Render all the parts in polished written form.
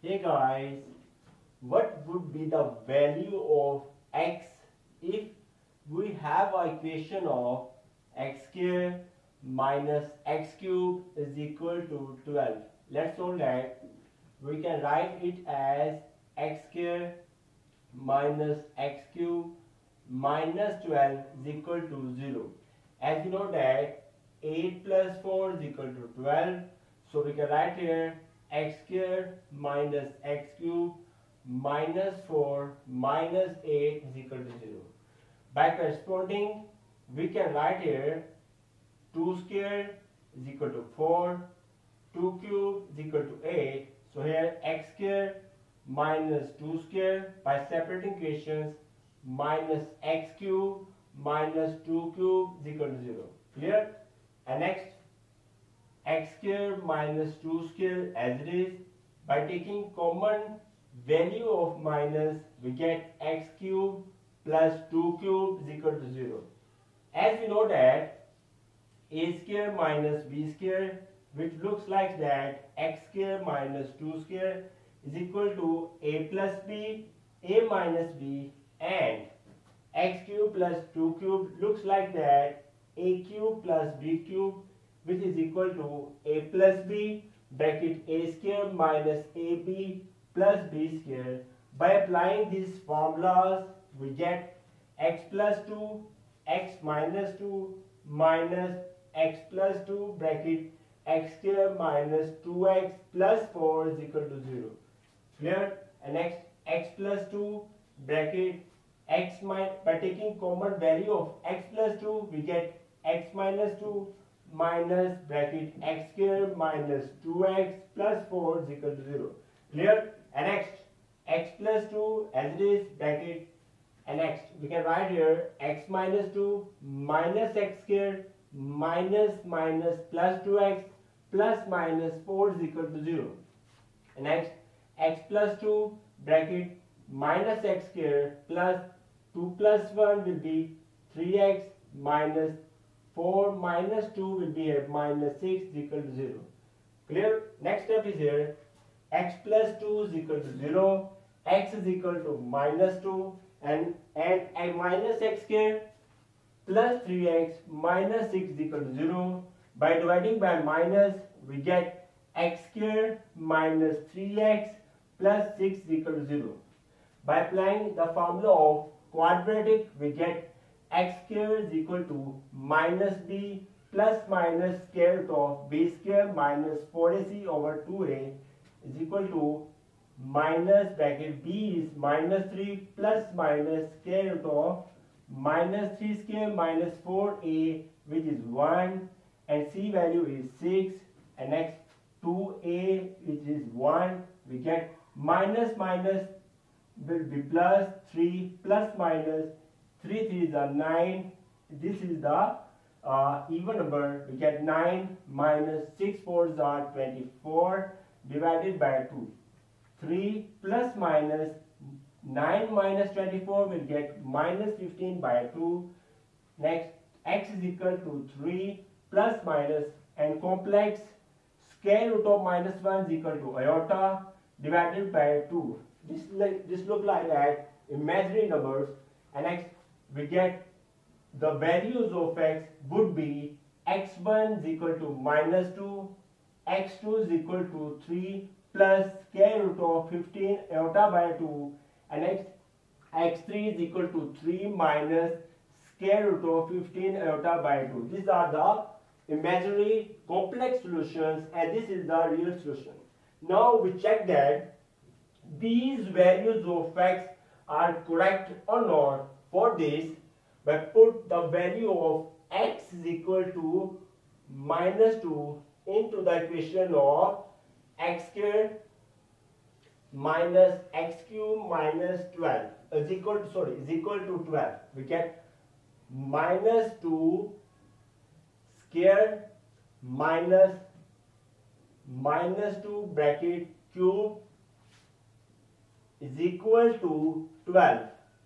Hey guys, what would be the value of x if we have an equation of x square minus x cube is equal to 12? Let's solve that. We can write it as x square minus x cube minus 12 is equal to 0. As you know that 8 plus 4 is equal to 12. So we can write here x square minus x cube minus 4 minus 8 is equal to 0. By corresponding, we can write here 2 square is equal to 4, 2 cube is equal to 8. So here x square minus 2 square by separating equations minus x cube minus 2 cube is equal to 0. Clear? And next, x square minus 2 square as it is. By taking common value of minus, we get x cube plus 2 cube is equal to 0. As we know that a square minus b square, which looks like that x square minus 2 square is equal to a plus b, a minus b, and x cube plus 2 cube looks like that a cube plus b cube, which is equal to a plus b bracket a square minus ab plus b square. By applying these formulas, we get x plus 2, x minus 2 minus x plus 2 bracket x square minus 2x plus 4 is equal to 0. Clear? And next, x plus 2 bracket x minus, by taking common value of x plus 2, we get x minus 2 minus bracket x square minus 2x plus 4 is equal to 0. Clear? And next, x plus 2 as it is bracket, and next we can write here x minus 2 minus x square minus plus 2x plus minus 4 is equal to 0. And next, x plus 2 bracket minus x square plus 2 plus 1 will be 3x minus 4 minus 2 will be here minus 6 is equal to 0. Clear? Next step is here x plus 2 is equal to 0, x is equal to minus 2 and minus x square plus 3x minus 6 is equal to 0. By dividing by minus, we get x square minus 3x plus 6 is equal to 0. By applying the formula of quadratic, we get x square is equal to minus b plus minus square root of b square minus 4ac over 2a is equal to minus bracket b is minus 3 plus minus square root of minus 3 square minus 4a, which is 1, and c value is 6, and next 2a which is 1, we get minus will be plus 3 plus minus 3 3s are 9. This is the even number. We get 9 minus 6 4s are 24 divided by 2. 3 plus minus 9 minus 24 will get minus 15 by 2. Next, x is equal to 3 plus minus, and complex square root of minus 1 is equal to iota divided by 2. This look like that imaginary numbers, and next we get the values of x would be x1 is equal to minus 2, x2 is equal to 3 plus square root of 15 iota by 2, and next x3 is equal to 3 minus square root of 15 iota by 2. These are the imaginary complex solutions, and this is the real solution. Now we check that these values of x are correct or not. For this, we put the value of x is equal to minus 2 into the equation of x square minus x cube minus 12 is equal to 12. We get minus 2 square minus 2 bracket cube is equal to 12.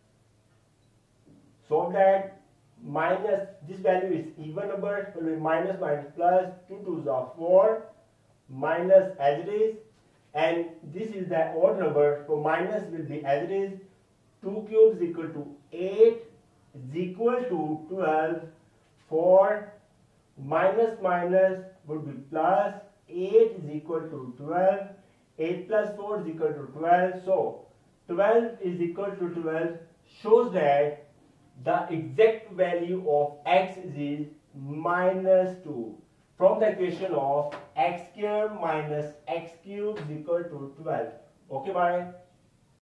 So that minus, this value is even number, it will be minus plus 2 2s are 4 minus as it is, and this is the odd number, so minus will be as it is. 2 cubes is equal to 8 is equal to 12. 4 minus minus would be plus. 8 is equal to 12. 8 plus 4 is equal to 12. So 12 is equal to 12 shows that the exact value of x is minus 2 from the equation of x square minus x cube is equal to 12. Okay, bye.